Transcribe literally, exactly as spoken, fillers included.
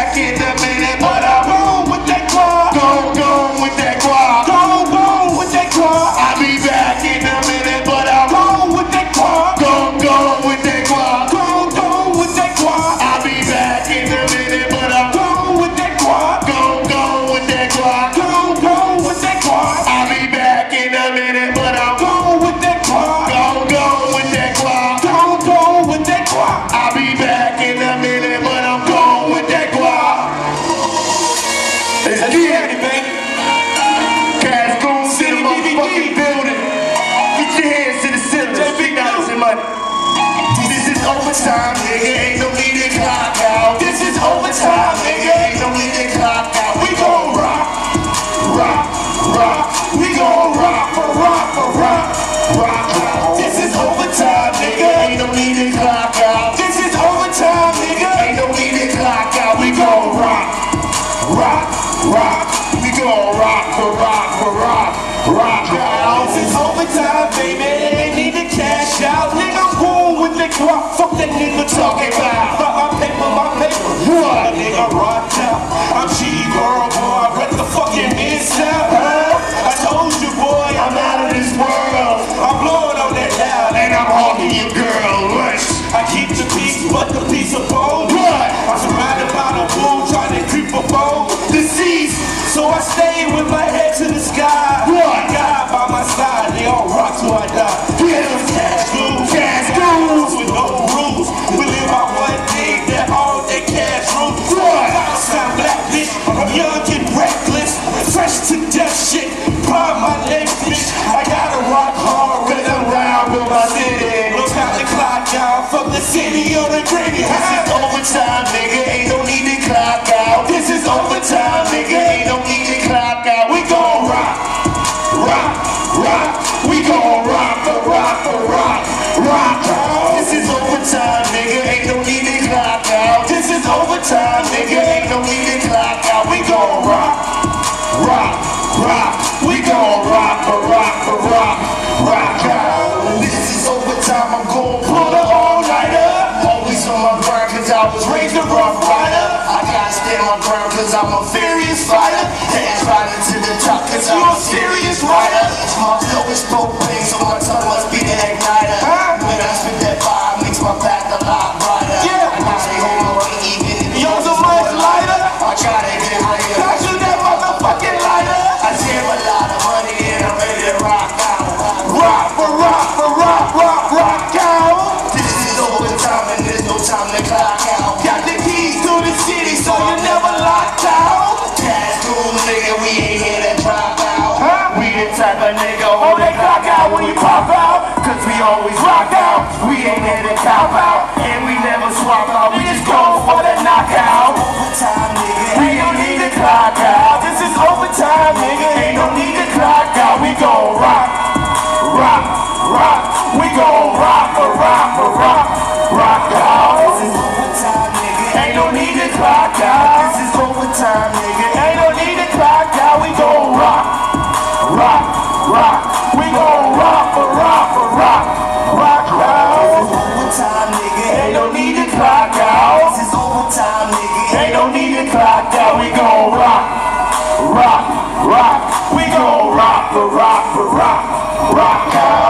back in a minute, but I'm gone with that guap. Gone, gone with that guap. Gone, gone with that guap. I'll be back in a minute, but I'm gone with that guap. Gone, gone with that guap. Gone, gone with that guap. I'll be back in a minute, but I'm gone with that guap. Gone, gone with that guap. Gone, gone with that guap. I'll be back in a minute, but I'm gone with that guap. Gone, gone with that guap. Gone, gone with that guap. I'll be back in a minute, but I'm gone with that guap. Let's get it, baby. Cash Goons in the motherfucking building. Get your hands to the ceiling. Big dollars and money. This is overtime, nigga. Ain't no need to clock out. This is overtime, nigga. Ain't no need to clock out. We gon' rock, rock, rock. We gon' rock, rock, rock, rock. This is overtime, nigga. Ain't no need to clock out. This is overtime, nigga. Ain't no need to clock out. We gon' rock, rock, rock. We gon' rock, rock, rock, rock out. This is overtime, baby. Ain't need to cash out, nigga. I'm cool with the guap. Fuck that nigga talking about. But my paper, my paper. What? Nigga rocked out. I'm G girl, boy. I wreck the fucking inside. Huh? I told you, boy, I'm out of this world. I'm blowing on that loud, and I'm hogging your girl. Rush. I keep the peace, but the piece of bone. What? I'm surrounded by the wound, trying to creep a bone. Deceased. So I stay with my head to the sky. What? God by my side, they all rock till I die. Get them Cash Goons, Cash Goons with no rules. We live out one thing, that all that cash rules. What? I'm black bitch, I'm young and reckless, fresh to death shit. Pride my legs, bitch. I gotta rock hard when I'm round with my city. Look out the clock, y'all. Fuck the city or the gritty. This is overtime, nigga. Ain't no need to clock out. This is overtime, nigga. Ain't no need to clock out. We gon' rock, rock, rock. We gon' rock, rock, rock, rock out. This is overtime, nigga. Ain't no need to clock out. This is overtime, nigga. Ain't no need to clock out. We gon' rock, rock, rock. We gon' rock, rock, rock, rock out. This is overtime. I'm gon' pull the all-nighter. Always on my grind, cause I was raised a rough rider. I gotta stand my ground, cause I'm a furious fighter. Hands riding to the top, cause I'm a serious rider. My flow is propane, so my tongue must be the igniter. When I spit that fire, makes my path a lot brighter. Yeah. I stay home alone, even if you're so much lighter. I try to get higher. Don't you that motherfucking lighter? I save a lot of money and I'm ready to rock out. Rock, for rock, for rock, rock, rock out. This is overtime and there's no time to clock out. Got the keys to the city, so you never locked out. Cash Goons, nigga, we ain't here to drop out. Huh? We the type of nigga hold that clock out when you pop out. Cause we always rock out. We ain't here to cop out. And we never swap out. We just go for the knockout. Overtime, nigga. We don't need to clock out. This is overtime, nigga. Ain't no need to clock out. We gon' rock, rock, rock. We gon' rock, rock, rock, rock out. This is overtime, nigga. Ain't no need to clock out. This is overtime, nigga. Ain't no need to clock out. We gon' rock, rock, rock. We gon' rock, rock, rock, rock out. This is overtime, nigga. Ain't no need to clock out. This is overtime, nigga. Ain't no need to clock out. We gon' rock, rock, rock. We gon' rock, rock, rock, rock out.